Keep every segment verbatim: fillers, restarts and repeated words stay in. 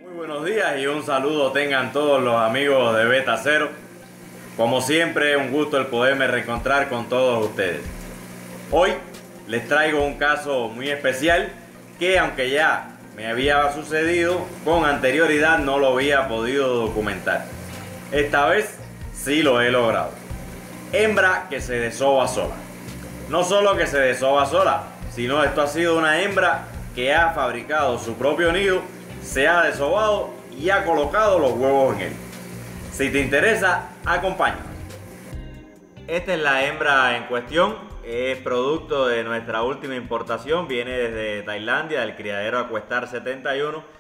Muy buenos días y un saludo tengan todos los amigos de Beta Cero. Como siempre, un gusto el poderme reencontrar con todos ustedes. Hoy les traigo un caso muy especial que, aunque ya me había sucedido con anterioridad, no lo había podido documentar. Esta vez sí lo he logrado. Hembra que se desova sola. No solo que se desova sola, sino esto ha sido una hembra que ha fabricado su propio nido, se ha desovado y ha colocado los huevos en él. Si te interesa, acompáñame. Esta es la hembra en cuestión, es producto de nuestra última importación, viene desde Tailandia, del criadero Acuestar setenta y uno,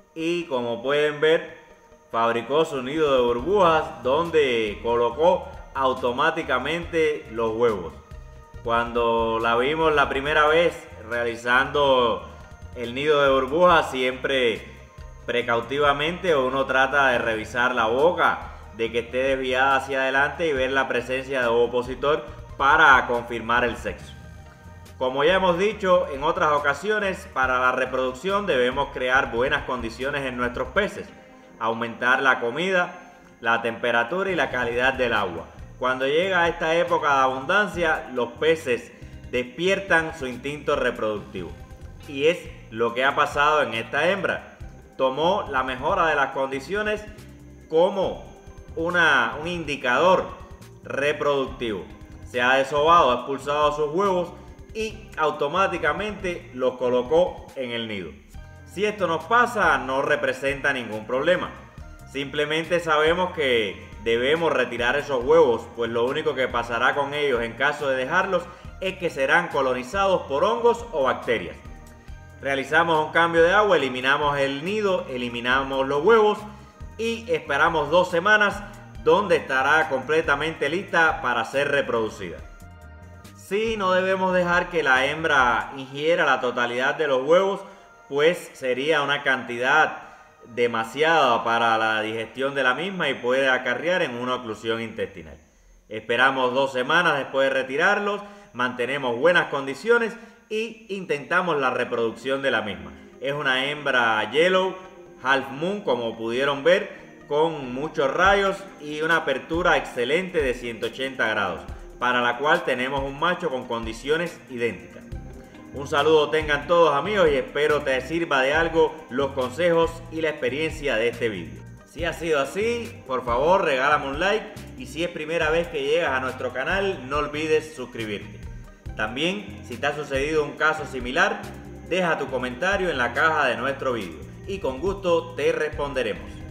y como pueden ver, fabricó su nido de burbujas donde colocó automáticamente los huevos. Cuando la vimos la primera vez realizando el nido de burbujas, siempre precautivamente uno trata de revisar la boca, de que esté desviada hacia adelante y ver la presencia de ovopositor para confirmar el sexo. Como ya hemos dicho en otras ocasiones, para la reproducción debemos crear buenas condiciones en nuestros peces, aumentar la comida, la temperatura y la calidad del agua. Cuando llega esta época de abundancia, los peces despiertan su instinto reproductivo. Y es lo que ha pasado en esta hembra. Tomó la mejora de las condiciones como una, un indicador reproductivo. Se ha desovado, ha expulsado sus huevos y automáticamente los colocó en el nido. Si esto nos pasa, no representa ningún problema. Simplemente sabemos que debemos retirar esos huevos, pues lo único que pasará con ellos en caso de dejarlos es que serán colonizados por hongos o bacterias. Realizamos un cambio de agua, eliminamos el nido, eliminamos los huevos y esperamos dos semanas donde estará completamente lista para ser reproducida. Sí, no debemos dejar que la hembra ingiera la totalidad de los huevos, pues sería una cantidad demasiada para la digestión de la misma y puede acarrear en una oclusión intestinal. Esperamos dos semanas después de retirarlos, mantenemos buenas condiciones y intentamos la reproducción de la misma. Es una hembra Yellow Half Moon, como pudieron ver, con muchos rayos y una apertura excelente de ciento ochenta grados, para la cual tenemos un macho con condiciones idénticas. Un saludo tengan todos, amigos, y espero te sirva de algo los consejos y la experiencia de este vídeo. Si ha sido así, por favor regálame un like, y si es primera vez que llegas a nuestro canal, no olvides suscribirte. También, si te ha sucedido un caso similar, deja tu comentario en la caja de nuestro vídeo y con gusto te responderemos.